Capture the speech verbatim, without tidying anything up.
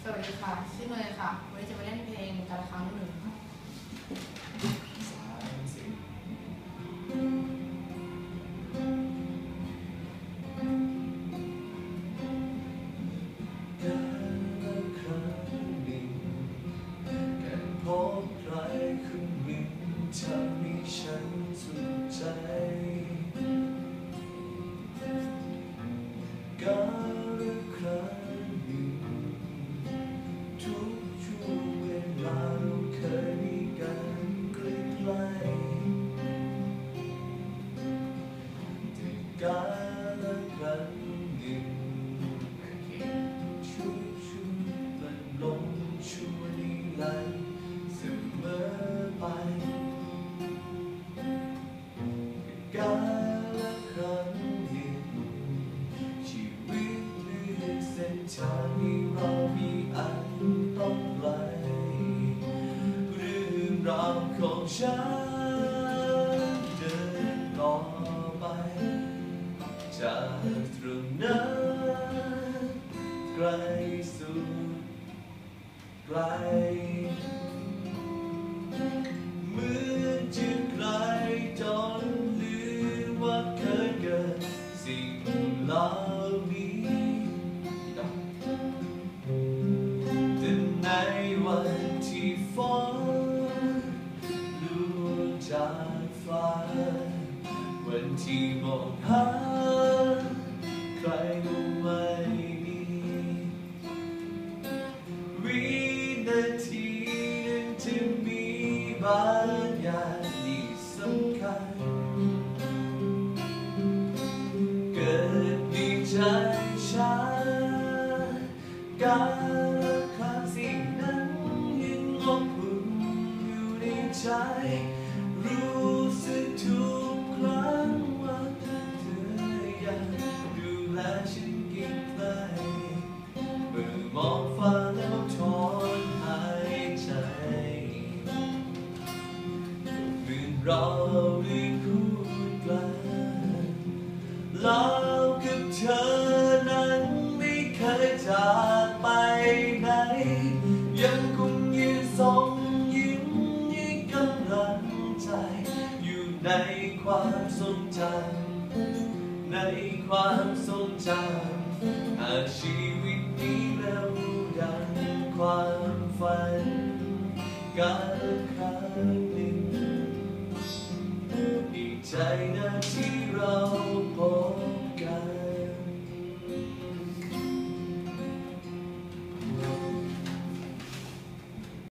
สวัสดีค่ะชื่อเนยค่ะวันนี้จะมาเล่นเพลงกาละครั้งหนึ่งพบใครคนหนึ่งทำให้ฉันสุขใจกาละครั้งหนึ่งทุกช่วงเวลาเราเคยมีกันใกล้ๆแต่กาละครั้งหนึ่งชุกชุมมันลงชั่วนิรันดร์เสมอไปกาละครั้งหนึ่งชีวิตเลือกเส้นทางที่เรามีอันต้องไกลเรื่องราวของฉันเดินต่อไปจากตรงนั้นไกลสุดไกลเหมือนจะไกลจนลืมว่าเคยเกิดสิ่งเหล่านี้แต่ในวันที่ฝนลุกจากฟ้าวันที่มองหาใครก็ไม่มีวินาทีหนึ่งที่มีบางอย่างที่สำคัญเกิดในใจฉันกาละครั้งสิ่งนั้นยังอบอุ่นอยู่ในใจรู้สึกทุกครั้งว่าเธออยากดูแลฉันเก็บไว้เมื่อมองฟ้าแล้วถอนหายใจเหมือนเราได้พูดกันเรากับเธอนั้นไม่เคยจากไปไหนยังคงยืนส่งยิ้มให้กำลังใจอยู่ในความทรงจำในความทรงจำหากชีวิตนี้แล้วดังความฝันการ